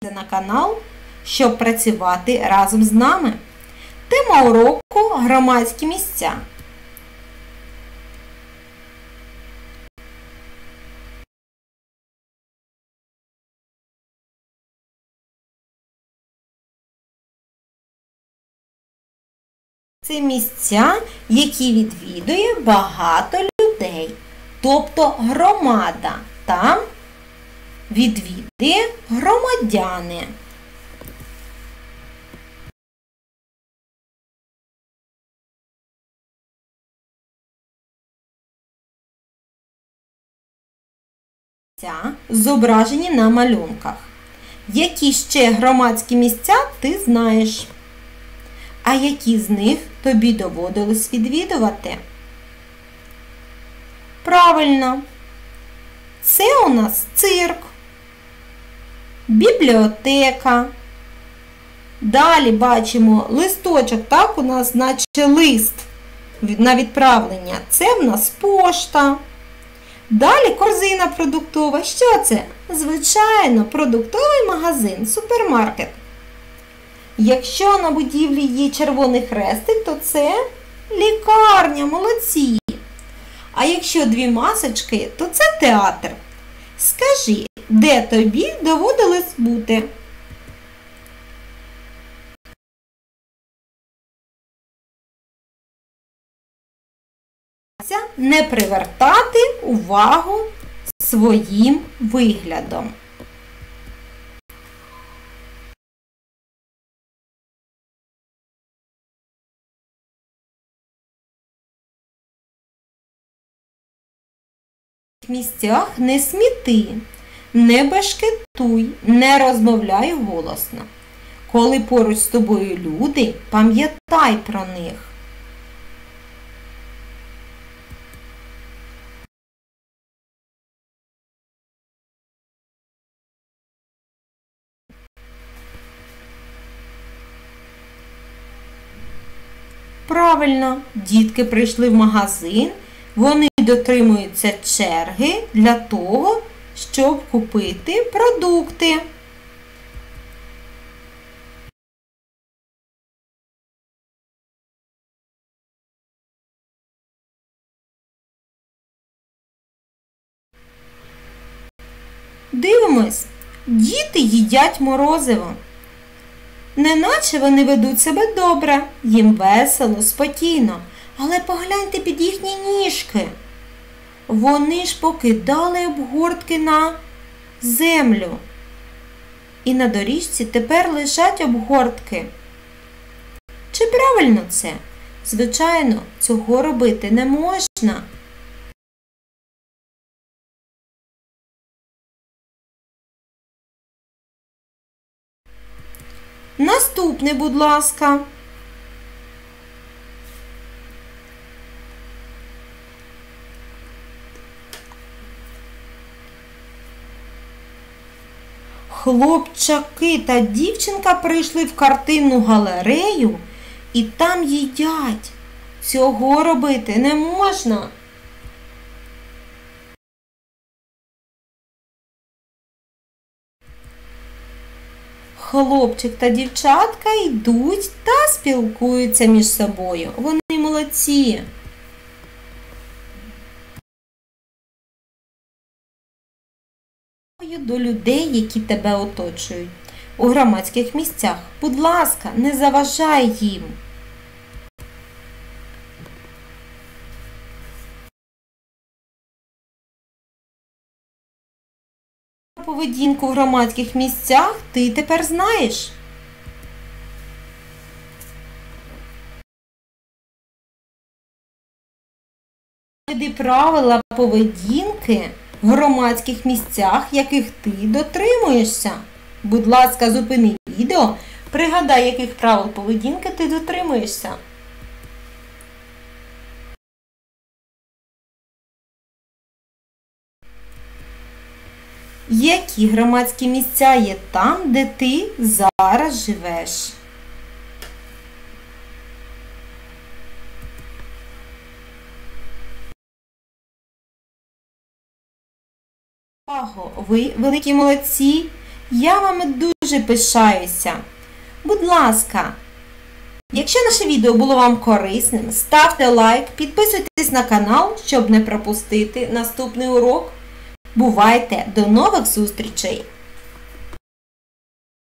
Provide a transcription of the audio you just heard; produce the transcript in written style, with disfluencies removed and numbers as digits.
на канал, щоб працювати разом з нами. Тема уроку – громадські місця. Це місця, які відвідує багато людей, тобто громада. Там відвідує громадяни. Зображені на малюнках. Які ще громадські місця ти знаєш? А які з них тобі доводилось відвідувати? Правильно! Це у нас цирк, бібліотека. Далі бачимо листочок, так, у нас наче лист на відправлення. Це в нас пошта. Далі корзина продуктова. Що це? Звичайно, продуктовий магазин, супермаркет. Якщо на будівлі є червоний хрестик, то це лікарня, молодці. А якщо дві масочки, то це театр. Скажи, де тобі доводилось бути? Не привертати увагу своїм виглядом. В місцях не сміти, не бешкетуй, не розмовляй голосно. Коли поруч з тобою люди, пам'ятай про них. Правильно, дітки прийшли в магазин, вони дотримуються черги для того, щоб купити продукти. Дивимось, діти їдять морозиво. Неначе вони ведуть себе добре, їм весело, спокійно. Але погляньте під їхні ніжки. Вони ж покидали обгортки на землю. І на доріжці тепер лежать обгортки. Чи правильно це? Звичайно, цього робити не можна. Наступне, будь ласка. Хлопчаки та дівчинка прийшли в картинну галерею і там їдять. Цього робити не можна. Хлопчик та дівчатка йдуть та спілкуються між собою. Вони молодці. До людей, які тебе оточують у громадських місцях. Будь ласка, не заважай їм. Поведінку в громадських місцях ти тепер знаєш. Веди правила поведінки в громадських місцях, яких ти дотримуєшся. Будь ласка, зупини відео, пригадай, яких правил поведінки ти дотримуєшся. Які громадські місця є там, де ти зараз живеш? Ви великі молодці. Я вами дуже пишаюся. Будь ласка, якщо наше відео було вам корисним, ставте лайк, підписуйтесь на канал, щоб не пропустити наступний урок. Бувайте! До нових зустрічей!